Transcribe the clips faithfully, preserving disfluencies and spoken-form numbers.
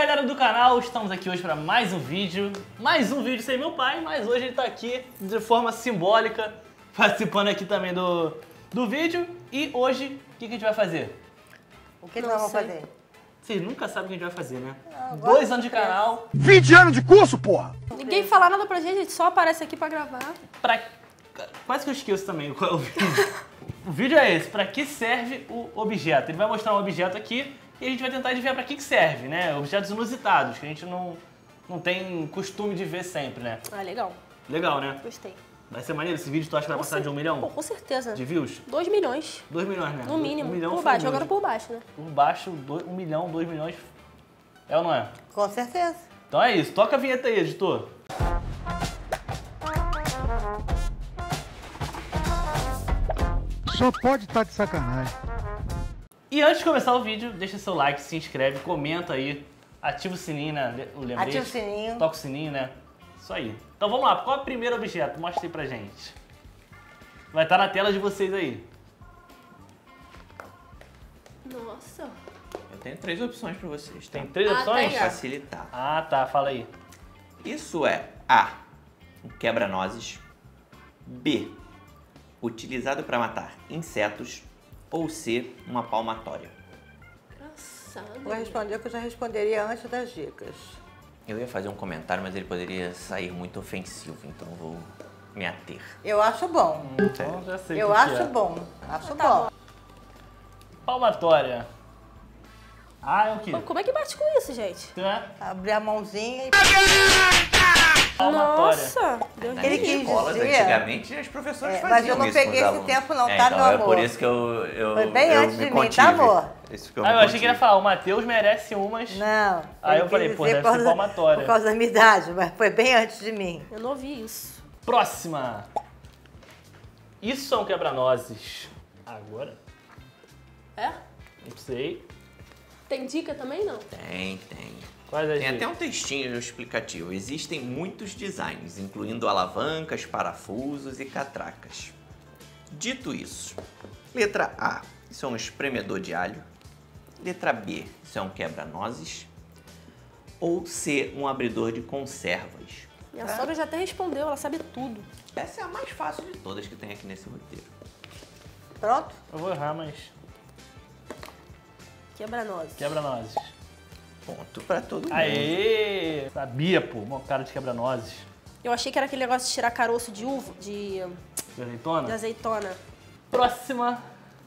aí, galera do canal, estamos aqui hoje para mais um vídeo. Mais um vídeo sem meu pai, mas hoje ele tá aqui de forma simbólica, participando aqui também do, do vídeo. E hoje, o que, que a gente vai fazer? O que, que nós vamos fazer? Vocês nunca sabem o que a gente vai fazer, né? Não, Dois anos de canal. vinte anos de curso, porra! Ninguém fala nada pra gente, a gente só aparece aqui pra gravar. Pra... Quase que eu esqueço também qual é o vídeo. O vídeo é esse, pra que serve o objeto. Ele vai mostrar um objeto aqui e a gente vai tentar adivinhar pra que, que serve, né? Objetos inusitados, que a gente não, não tem costume de ver sempre, né? Ah, legal. Legal, né? Gostei. Vai ser maneiro? Esse vídeo tu acha que vai passar de um milhão? Pô, com certeza. De views? Dois milhões. Dois milhões, né? No mínimo. Um milhão por foi baixo, muito. agora por baixo, né? Por baixo, dois, um milhão, dois milhões. É ou não é? Com certeza. Então é isso. Toca a vinheta aí, editor. Só pode estar de sacanagem. E antes de começar o vídeo, deixa seu like, se inscreve, comenta aí, ativa o sininho, né? O lembrete. Ativa o sininho. Toca o sininho, né? Isso aí. Então vamos lá, qual é o primeiro objeto? Mostra aí pra gente. Vai estar na tela de vocês aí. Nossa. Eu tenho três opções pra vocês, tá? Tem três Ah, opções? tem, Pra facilitar. Ah, tá. Fala aí. Isso é A, um quebra-nozes, B, utilizado para matar insetos, ou C, uma palmatória. Engraçado. Vou responder o que eu já responderia antes das dicas. Eu ia fazer um comentário, mas ele poderia sair muito ofensivo, então vou me ater. Eu acho bom. Então já sei o Eu que acho que é. bom. Acho Tá bom. Palmatória. Ah, é o quê? Pô, como é que bate com isso, gente? É? Abrir a mãozinha e... Palmatória. Nossa. Deus Nas Ele me quis livre. escolas, dizer- antigamente, as professoras É, faziam mas eu não isso com peguei os esse alunos. tempo não, É, tá, então, meu é amor? por isso que eu, eu, Foi bem eu antes me de mim, contive. tá, amor? Isso que eu Ah, me eu achei que ele ia contive. falar, o Matheus merece umas. Não. Aí ele eu falei, quis pô, dizer deve por ser causa- palmatória. Por causa da minha idade, mas foi bem antes de mim. Eu não ouvi isso. Próxima. Isso são quebra-nozes. Agora? É? Não sei. Tem dica também, não? Tem, tem. Quais as Tem até dicas? um textinho explicativo. Existem muitos designs, incluindo alavancas, parafusos e catracas. Dito isso, letra A, isso é um espremedor de alho. Letra B, isso é um quebra-nozes. Ou C, um abridor de conservas. Minha sogra já até respondeu, ela sabe tudo. Essa é a mais fácil de todas que tem aqui nesse roteiro. Pronto? Eu vou errar, mas Quebra-nozes. quebra-nozes. Ponto pra todo mundo. Aê! Sabia, pô. Uma cara de quebra-nozes. Eu achei que era aquele negócio de tirar caroço de uva, de, De azeitona? de azeitona. Próxima.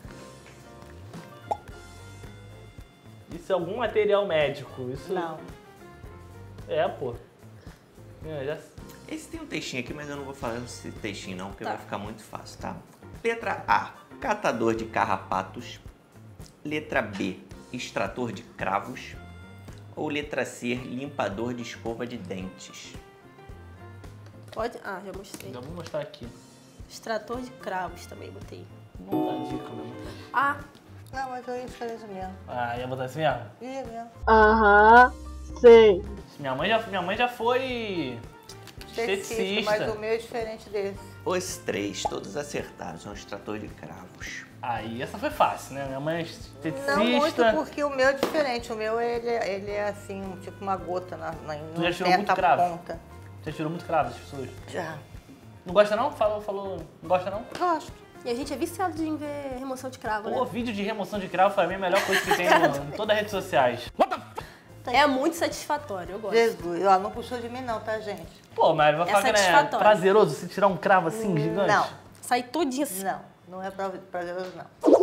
Isso é algum material médico. Isso... Não. É, pô. É, já... Esse tem um textinho aqui, mas eu não vou falar esse textinho não, porque Tá. vai ficar muito fácil, tá? Letra A, catador de carrapatos. Letra B, extrator de cravos. Ou letra C, limpador de escova de dentes. Pode... Ah, já mostrei. Já vou mostrar aqui. Extrator de cravos também botei. Não dá dica mesmo. Ah, Não, mas eu ia escolher isso mesmo. Ah, ia botar assim mesmo? Ia mesmo. aham, sei. Minha mãe já, minha mãe já foi Esteticista, esteticista. mas o meu é diferente desse. Os três, todos acertaram, são extrator de cravos. Aí, essa foi fácil, né? Minha mãe é Não muito, esteticista. porque o meu é diferente. O meu, ele, é- ele é assim, um- tipo uma gota na, na, Tu já no tirou muito cravo? ponta. Já tirou muito cravo das pessoas. Já. Não gosta não? Falou, falou. Não gosta não? Gosto. E a gente é viciado em ver remoção de cravo, O né? vídeo de remoção de cravo pra mim é a melhor coisa que tem no, em todas as redes sociais. É muito satisfatório, eu gosto. Jesus, ó, não puxou de mim não, tá, gente? Pô, mas vai É falar que não é satisfatório. prazeroso você tirar um cravo assim, gigante? Não, Sai tudinho assim. não. Não é pra- prazeroso, não.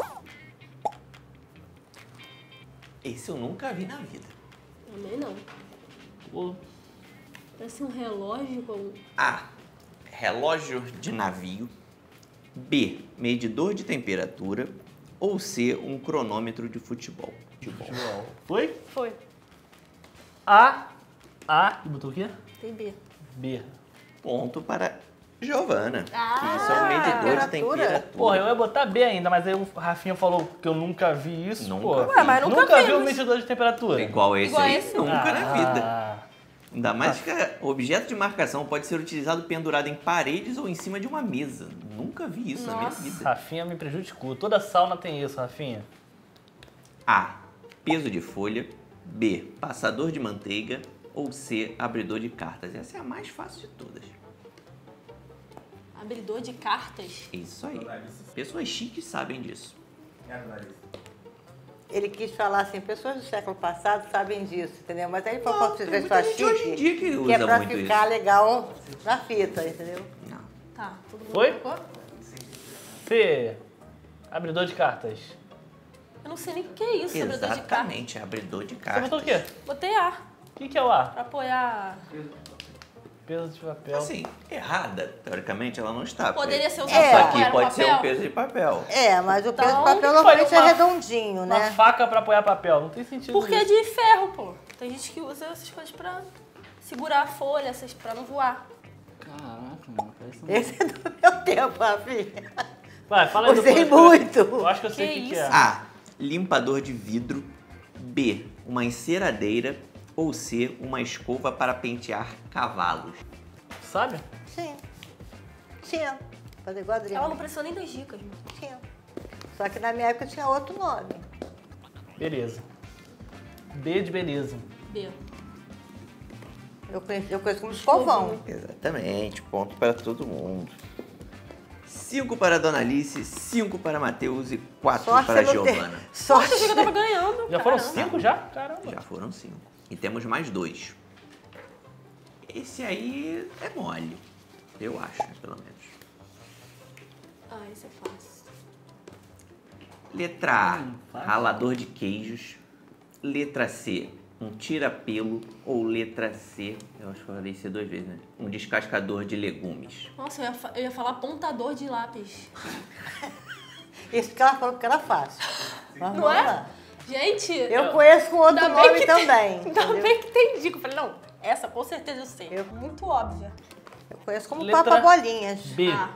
Esse eu nunca vi na vida. Também não. Pô, Parece um relógio com... A, relógio de navio. B, medidor de temperatura. Ou C, um cronômetro de futebol. Futebol. futebol. Foi? Foi. A. A. E botou o quê? Tem B. B. Ponto para Giovana. Ah, que isso é um medidor de temperatura. temperatura. Porra, eu ia botar B ainda, mas aí o Rafinha falou que eu nunca vi isso, Nunca pô. vi. Ué, mas nunca Nunca vi um vimos. medidor de temperatura. Igual esse Igual aí, esse. nunca na vida. Ah, Ainda mais que o objeto de marcação pode ser utilizado pendurado em paredes ou em cima de uma mesa. Nunca vi isso na minha Nossa. vida. Rafinha me prejudicou. Toda sauna tem isso, Rafinha. A, peso de folha. B, passador de manteiga. Ou C, abridor de cartas. Essa é a mais fácil de todas. Abridor de cartas? Isso aí. Pessoas chiques sabem disso. Ele quis falar assim, pessoas do século passado sabem disso, entendeu? Mas aí ele falou Não, que tem você muita só gente hoje em dia que que usa é pra muito ficar isso. legal na fita, entendeu? Não. Tá, todo mundo Foi? colocou? Fê, abridor de cartas. Eu não sei nem o que é isso, abridor de cartas. Exatamente, abridor de Você cartas. botou o quê? Botei A, O que, que é o A? pra apoiar. Peso de papel. Assim, errada, teoricamente ela não está. Poderia ser É. usado Isso pra aqui apoiar no pode ser um papel? peso de papel. É, mas o peso Então, de papel faria normalmente é uma- redondinho, Uma né? faca pra apoiar papel. Não tem sentido Porque é isso. de ferro, pô. Tem gente que usa essas coisas pra segurar a folha, essas, pra não voar. Caraca, mano. Parece um... Esse é do meu tempo, Rafinha. Vai, fala aí do Usei produto. muito. Eu acho que eu sei o Que que, que isso? é. A, limpador de vidro. B, uma enceradeira. Ou C, uma escova para pentear cavalos. Sabe? Sim. Tinha. Fazer quadrinho. Ela não precisou nem das dicas, mano. Tinha. Só que na minha época tinha outro nome. Beleza. B de beleza. B. Eu conheço, eu conheço como escovão. Exatamente, ponto para todo mundo. Cinco para a Dona Alice, cinco para Matheus e quatro Sorte para a você não ter- Giovana. Sorte. Eu achei que eu tava ganhando. Já foram caramba. cinco já? Caramba. Já foram cinco. E temos mais dois. Esse aí é mole. Eu acho, né, pelo menos. Ah, esse é fácil. Letra A, Hum, fácil. ralador de queijos. Letra C, um tira-pelo. Ou letra C, eu acho que eu falei C duas vezes, né? Um descascador de legumes. Nossa, eu ia, fa- eu ia falar apontador de lápis. Isso que ela falou que era fácil. Mas Não vamos é? lá. Gente, Eu conheço com outro ainda bem nome que também. Tem, ainda entendeu? bem que tem dica. Eu falei, não, essa com certeza eu sei. Eu- Muito óbvia. Eu conheço como Letra papa-bolinhas. B. Ah,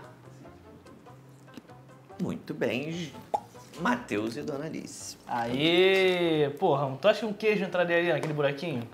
Muito bem, Matheus e Dona Alice. Aê! Porra, tu acha que um queijo entraria ali naquele buraquinho?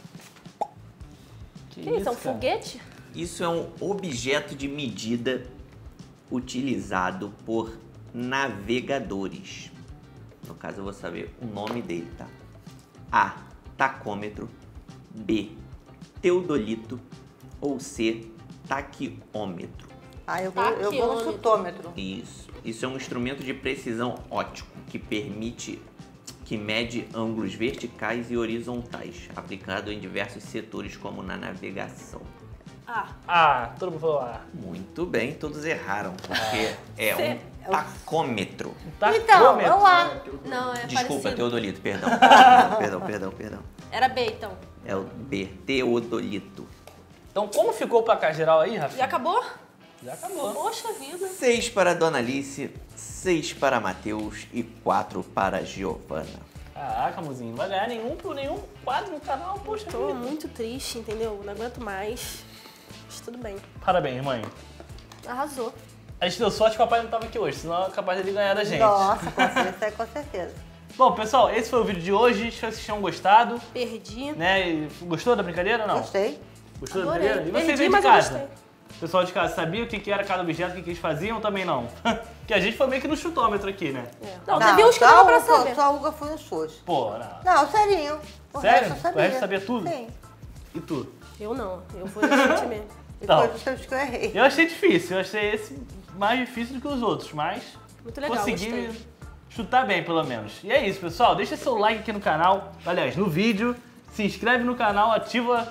que isso? É um cara? foguete? Isso é um objeto de medida utilizado por navegadores. No caso, eu vou saber o nome dele, tá? A, tacômetro. B, teodolito. Ou C, taquiômetro. Ah, eu vou, eu vou no Taqueômetro. chutômetro. Isso. Isso é um instrumento de precisão óptico que permite, que mede ângulos verticais e horizontais, aplicado em diversos setores como na navegação. Ah, Ah, todo mundo falou A. Muito bem, todos erraram, porque é Cê- um tacômetro. Tá Então, é o A. não, é Desculpa, parecido. Teodolito, perdão. Perdão, perdão, perdão. Era B, então. É o B, teodolito. Então, como ficou o placar geral aí, Rafa? Já acabou? Já acabou. Poxa vida. Seis para a Dona Alice, seis para Matheus e quatro para a Giovana. Caraca, mozinho, não vai ganhar nenhum por nenhum quadro no canal, poxa Tô vida. muito triste, entendeu? Não aguento mais. Mas tudo bem. Parabéns, mãe. Arrasou. A gente deu sorte que o papai não tava aqui hoje, senão é capaz dele ganhar da gente. Nossa, com certeza, com certeza. Bom, pessoal, esse foi o vídeo de hoje. Espero que vocês tenham gostado. Perdi. Né? E gostou da brincadeira ou não? Gostei. Gostou da Adorei. brincadeira? E vocês Perdi, aí de mas eu casa? gostei. Pessoal de casa, sabia o que que era cada objeto, o que que eles faziam ou também não? Que a gente foi meio que no chutômetro aqui, né? É. Não, teve uns que só dava pra a Uga- saber. Só a Uga foi no chute. Pô, não. Não, serinho. O Sério? resto eu O sabia. resto sabia tudo? Sim. E tu? Eu não. Eu vou no chute mesmo. E Então. foi dos seus que eu errei. Eu achei difícil, eu achei esse mais difícil do que os outros, mas Muito legal, consegui gostei. chutar bem, pelo menos. E é isso, pessoal. Deixa seu like aqui no canal, aliás, no vídeo. Se inscreve no canal, ativa...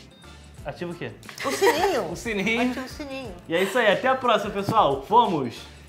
Ativa o quê? O sininho. O sininho. Ativa o sininho. E é isso aí, até a próxima, pessoal. Fomos!